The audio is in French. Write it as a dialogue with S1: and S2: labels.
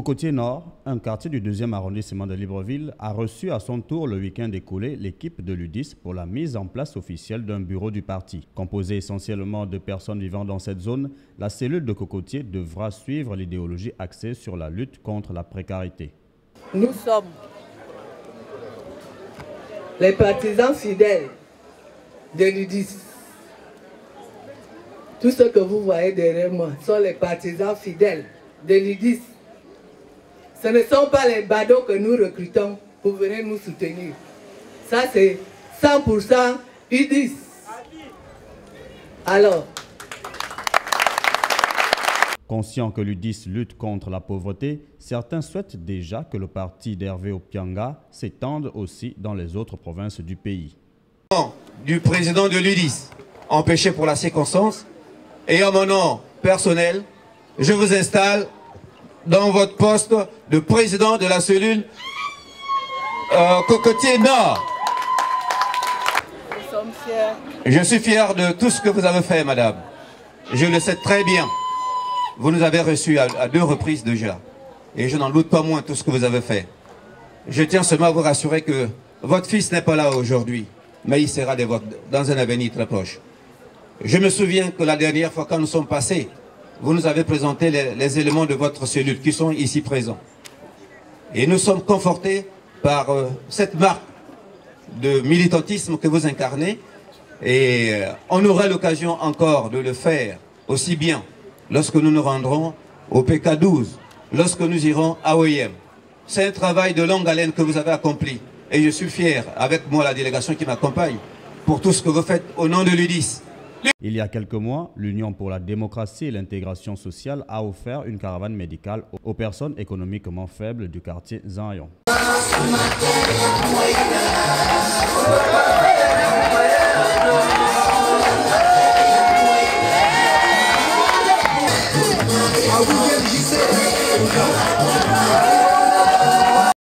S1: Cocotier Nord, un quartier du 2e arrondissement de Libreville, a reçu à son tour le week-end écoulé l'équipe de l'UDIS pour la mise en place officielle d'un bureau du parti. Composé essentiellement de personnes vivant dans cette zone, la cellule de Cocotier devra suivre l'idéologie axée sur la lutte contre la précarité.
S2: Nous sommes les partisans fidèles de l'UDIS. Tout ce que vous voyez derrière moi sont les partisans fidèles de l'UDIS. Ce ne sont pas les badauds que nous recrutons pour venir nous soutenir. Ça, c'est 100% UDIS. Alors,
S1: conscient que l'UDIS lutte contre la pauvreté, certains souhaitent déjà que le parti d'Hervé Opianga s'étende aussi dans les autres provinces du pays.
S3: Du président de l'UDIS, empêché pour la circonstance, et en mon nom personnel, je vous installe dans votre poste de président de la cellule Cocotier Nord.
S2: nous sommes fiers.
S3: Je suis fier de tout ce que vous avez fait, madame. Je le sais très bien. Vous nous avez reçus à 2 reprises déjà. Et je n'en doute pas moins tout ce que vous avez fait. Je tiens seulement à vous rassurer que votre fils n'est pas là aujourd'hui, mais il sera dans un avenir très proche. Je me souviens que la dernière fois quand nous sommes passés, vous nous avez présenté les éléments de votre cellule qui sont ici présents. Et nous sommes confortés par cette marque de militantisme que vous incarnez. Et on aura l'occasion encore de le faire aussi bien lorsque nous nous rendrons au PK12, lorsque nous irons à OIM. C'est un travail de longue haleine que vous avez accompli. Et je suis fier, avec moi la délégation qui m'accompagne, pour tout ce que vous faites au nom de l'UDIS.
S1: Il y a quelques mois, l'Union pour la démocratie et l'intégration sociale a offert une caravane médicale aux personnes économiquement faibles du quartier Zanyon.